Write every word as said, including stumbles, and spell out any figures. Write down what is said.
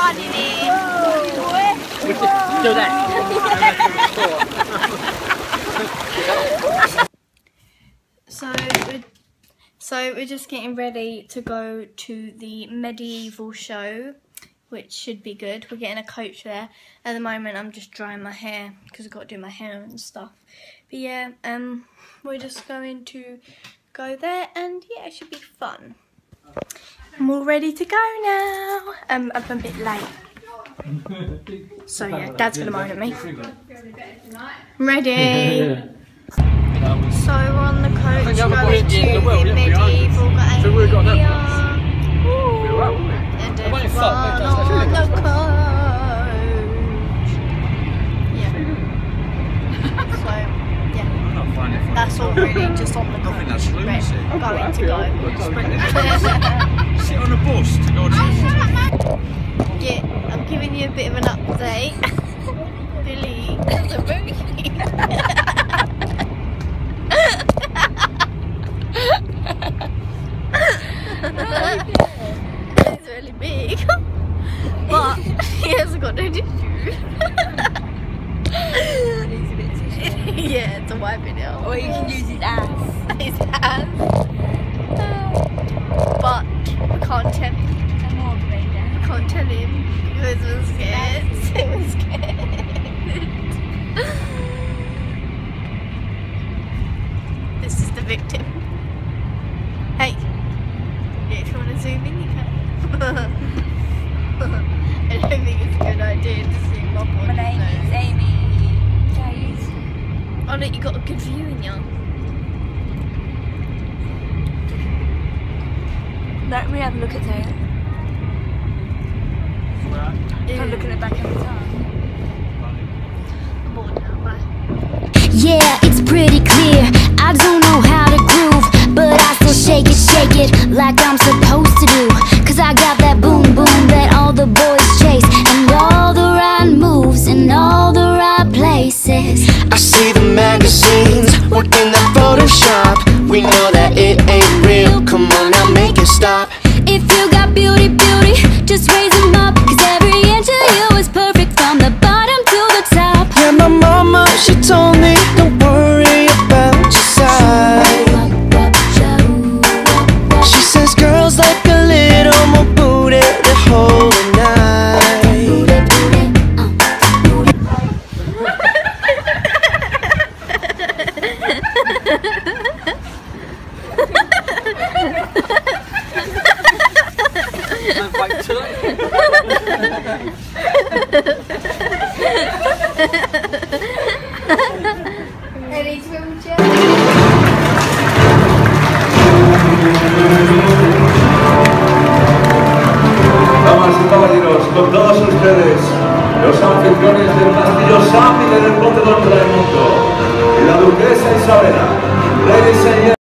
running in. Do that. So we're, so we're just getting ready to go to the medieval show, which should be good. We're getting a coach there. At the moment I'm just drying my hair because I've got to do my hair and stuff. But yeah, um, we're just going to go there and yeah, it should be fun. I'm all ready to go now. Um, I'm a bit late. So yeah, Dad's gonna moan at me. Ready? So we're on the coach going to the medieval game here. And everyone on the coach. Yeah. So yeah, that's all really just on the coach. Right, going to go. Sit on a bus to go to. Yeah, I'm giving you a bit of an update. Billy, the movie. It's really big, but he hasn't got no tissue. Yeah, to wipe it out. Or you can use his ass. His ass. But we can't tell him. We can't tell him because we're scared. We're scared. This is the victim. Hey, if you want to zoom in, you can. I don't think it's a good idea to zoom up on My name is Amy. Guys. Oh look, you got a good view in you. Let me have a look at Taylor. I'm looking at back every time. I'm bored now, bye. Yeah, it's pretty clear. I don't know how to groove, but I still shake it, shake it like I'm supposed to do. Cause I got that boom boom that all the boys chase, and all the right moves in all the right places. I see the magazines, working the Photoshop. We know that it ain't real, come on now make it stop. If you got beauty, beauty, just raise them up. Cause every inch of you is perfect from the bottom to the top. Yeah, my mama, she told me, don't worry about your size. She says girls like a little more booty to hold a night. Ready to jump? Damas y caballeros, con todos ustedes, los anfitriones del castillo Sam y del Conde del Mundo, y la duquesa Isabela. Ladies and